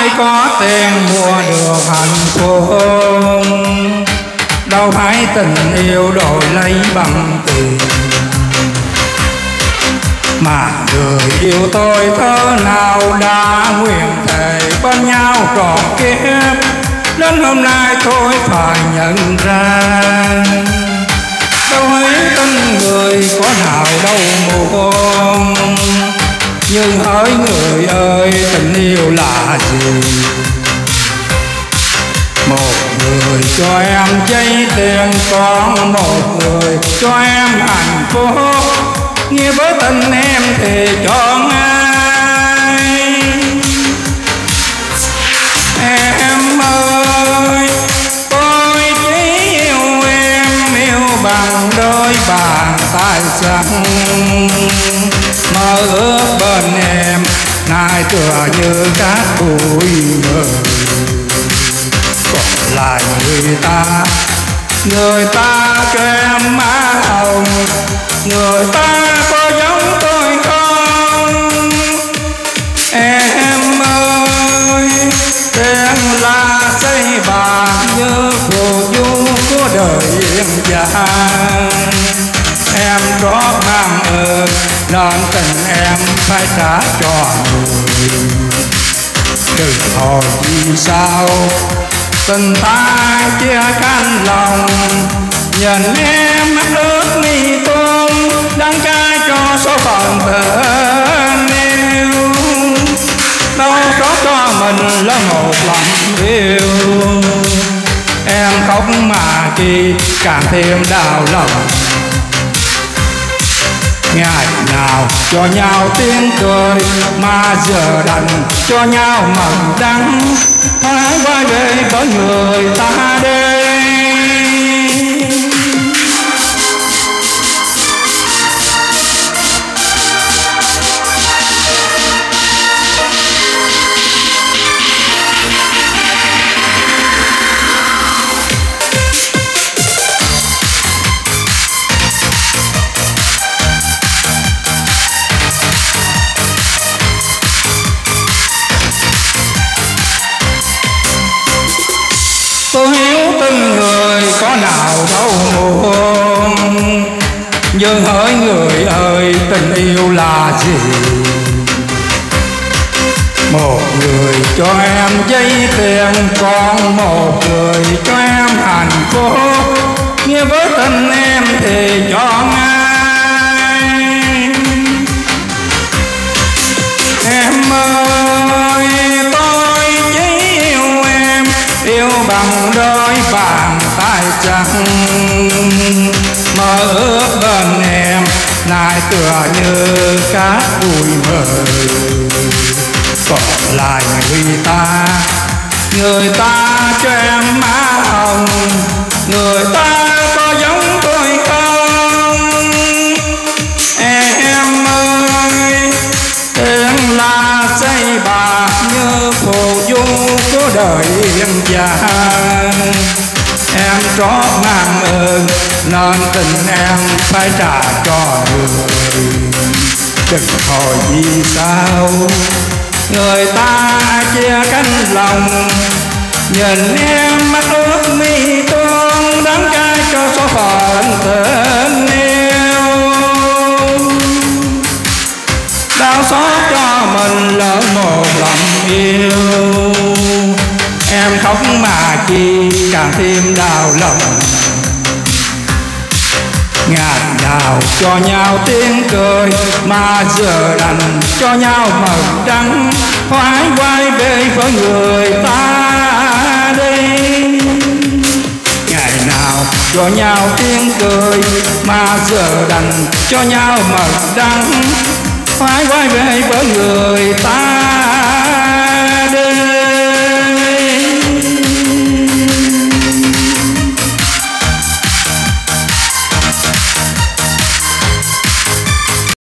phải có tiền mua được hạnh phúc, đâu phải tình yêu đổi lấy bằng tiền. Mà người yêu tôi thơ nào đã nguyện thề bên nhau trọn kiếp, đến hôm nay tôi phải nhận ra đâu ấy tin người có nào đâu muộn. Nhưng hỡi người ơi, tình yêu là gì? Một người cho em giấy tiền, còn một người cho em hạnh phúc. Như với tình em thì chọn ai? Em ơi, tôi chỉ yêu em, yêu bằng đôi bàn tay trắng. Mơ ước bên em nay tựa như cát bụi mờ. Còn lại người ta cho em má hồng. Người ta có giống tôi không? Em ơi, đen là xây bà như phù du của đời yên giang. Em có mang ơn nên tình em phải trả cho người. Đừng hỏi vì sao tình ta chia cánh lòng. Nhìn em mắt ướt mi tôn, đắng cay cho số phận tình yêu. Đâu có cho mình là một lòng yêu. Em khóc mà chi càng thêm đau lòng. Ngày nào cho nhau tiếng cười, mà giờ đành cho nhau mầm đắng. Hãy quay về với người ta đi. Tôi hiểu từng người có nào đâu muộn. Nhưng hỡi người ơi, tình yêu là gì? Một người cho em giấy tiền, còn một người cho em hạnh phúc. Như với tình em thì chọn ai? Em ơi, tôi chỉ yêu em, yêu bằng đôi bàn tay trắng. Mơ ước bên em nay tựa như cát bụi mờ. Còn lại người ta cho em má hồng. Người ta có giống tôi không? Em ơi, tiếng la xây bà như phù du của đời yên giang. Em trót mang ơn nên tình em phải trả cho người. Đừng hỏi vì sao người ta chia cánh lòng. Nhìn em mắt ướt mi tôn, đắng cay cho số phận tình yêu. Đau xót cho mình lỡ một lòng yêu. Em khóc mà chi càng thêm đau lòng. Ngày nào cho nhau tiếng cười, mà giờ đành cho nhau mầm đắng. Phải quay về với người ta đi. Ngày nào cho nhau tiếng cười, mà giờ đành cho nhau mầm đắng. Phải quay về với người ta